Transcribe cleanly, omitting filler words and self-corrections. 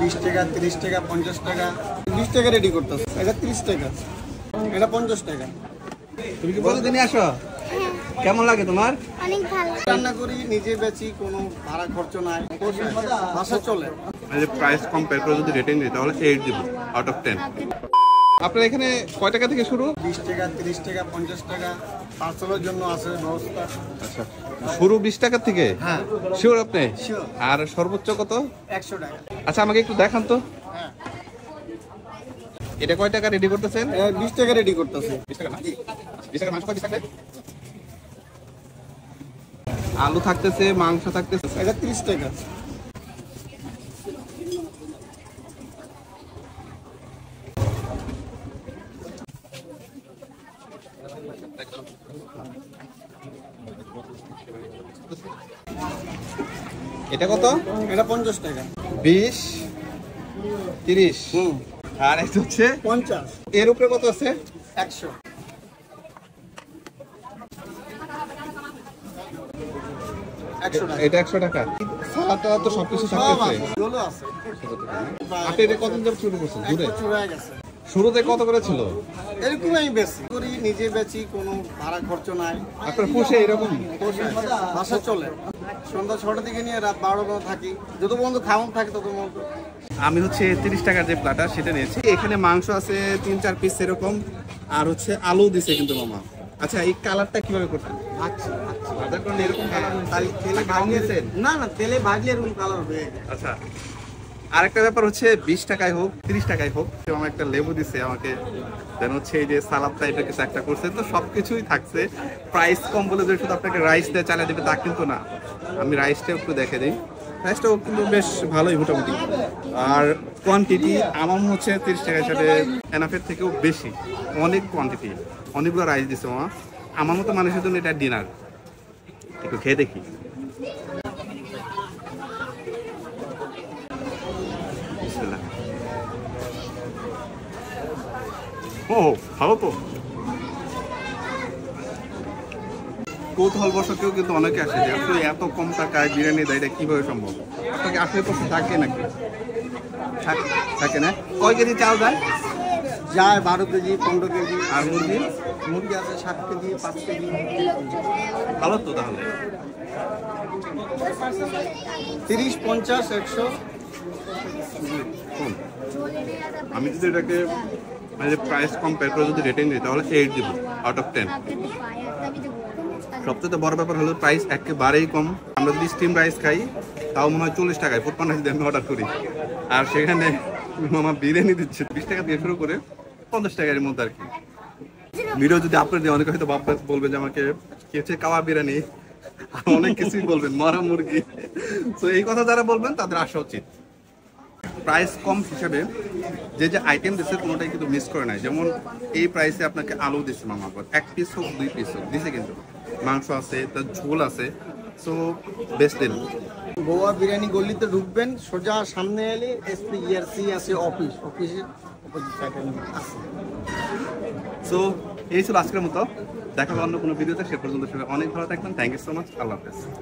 20 টাকা, 30 টাকা, 50 টাকা। 20 টাকা রেডি করতেছে, এটা 30 টাকা, এটা 50 টাকা। তুমি কি প্রতিদিনই আসো? কেমন লাগে তোমার? অনেক ভালো। রান্না করি, নিজে বেচি, কোনো ভাড়া খরচ নাই, বাসা চলে। প্রাইস কম্পেয়ার করে যদি রেটিং দিই তাহলে 8 দিব আউট অফ 10। আপনার এখানে কয় টাকা থেকে শুরু? 20 টাকা, 30 টাকা, 50 টাকা। পার্সেলের জন্য আছে ব্যবস্থা। আচ্ছা, শুরু 20 টাকা থেকে? হ্যাঁ, শিওর আপনি? শিওর। আর সর্বোচ্চ কত? 100 টাকা। আচ্ছা, আমাকে একটু দেখান তো। হ্যাঁ, এটা কয় টাকা রেডি করতেছেন? 20 টাকা রেডি করতেছে। 20 টাকা না? 20 টাকা মাংস, 20 টাকা আলু থাকতেছে, মাংস থাকতেছে। এটা 30 টাকা। এটা কত? এটা 50 টাকা। 20, 30। আর এটা হচ্ছে 50, এর উপরে কত আছে? 100। 100 টাকা। এটা 100 টাকা। সালাদটা তো সবকিছু সব থাকতেছে। আছে, এগুলো আছে। আপনি এটা কত দাম শুরু করছেন? এক দূরে বছর হয়ে গেছে। শুরুতে কত করে ছিল? এরকম আমি বেশি করি, নিজে বেচি, কোনো ভাড়া খরচ নাই। আপনার পুষে এরকম? বাসা চলে। সন্ধ্যা 6টা থেকে নিয়ে রাত 12টা পর্যন্ত থাকি, যত পর্যন্ত খাওয়ান থাকে তত পর্যন্ত। আমি হচ্ছে 30 টাকার যে প্লাটার সেটা নিয়েছি। এখানে মাংস আছে 3-4 পিস এরকম, আর হচ্ছে আলু দিছে কিন্তু মামা। আচ্ছা, এই কালারটা কিভাবে করতেন? আচ্ছা, আদার করলে এরকম কালার তেলে ভাজলে, না না, তেলে ভাজলে এরকম কালার হবে। আচ্ছা, আরেকটা ব্যাপার হচ্ছে 20 টাকায় হোক 30 টাকায় হোক, আমার একটা লেবু দিছে আমাকে, দেন হচ্ছে এই যে সালাদ টাইপের কিছু একটা করছে, তো সবকিছুই থাকছে। প্রাইস কম বলে যে শুধু আপনাকে রাইস দিয়ে চালিয়ে দেবে তা কিন্তু না। আমি রাইসটা একটু দেখে দিই, রাইসটাও কিন্তু বেশ ভালোই মোটামুটি। আর কোয়ান্টিটি আমার মনে হচ্ছে 30 টাকার সাথে এনাফের থেকেও বেশি, অনেক কোয়ান্টিটি, অনেকগুলো রাইস দিছে মামা। আমার মতো মানুষের জন্য এটা ডিনার। একটু খেয়ে দেখি। ও ভালো তো। কৌতূহলবশত কিন্তু অনেকে আসে যে আসলে এত কম টাকায় বিরিয়ানি দেয়, এটা কিভাবে সম্ভব? আপনাকে আশেপাশে থাকে নাকি? থাকে না? কয় কেজি চাল দেয়? যায় 12 কেজি, 15 কেজি। আর মুরগি? মুরগি আছে 7 কেজি, 5 কেজি। ভালো তো তাহলে। 30, 50, 100। শুন, আমি যদি এটাকে মানে প্রাইস কম্পেয়ার করে যদি রেটিং দিই তাহলে 8 দিব আউট অফ 10। সবচেয়ে বড় ব্যাপার হলো প্রাইস একেবারেই কম। আমরা যদি স্টিম রাইস খাই তাও মনে হয় 40 টাকায়, ফুড পান্ডা যদি আমি অর্ডার করি, আর সেখানে মামা বিরিয়ানি দিচ্ছে 20 টাকা দিয়ে শুরু করে 50 টাকার মধ্যে আর কি। ভিডিও যদি আপলোড দিয়ে অনেকে হয়তো বলবে যে আমাকে কি হচ্ছে কাওয়া বিরিয়ানি, আর অনেক কিছুই বলবেন, মরা মুরগি। তো এই কথা যারা বলবেন তাদের আসা উচিত। প্রাইস কম হিসাবে যে যে আইটেম দিচ্ছে কোনোটাই কিন্তু মিস করে নাই। যেমন এই প্রাইসে আপনাকে আলু দিচ্ছে মামা, 1 পিস হোক 2 পিস হোক দিছে, কিন্তু মাংস আছে, তার ঝোল আছে। সো বেস্ট দিন। গোয়া বিরিয়ানি গলিতে ঢুকবেন, সোজা সামনে এলে SPERC আছে অফিসের অপোজিট সাইডে আছে। সো এই ছিল আজকের মতো। দেখা হবে অন্য কোনো ভিডিওতে। সে পর্যন্ত সবাই অনেক ভালো থাকবেন। Thank you so much. আল্লাহ হাফেজ।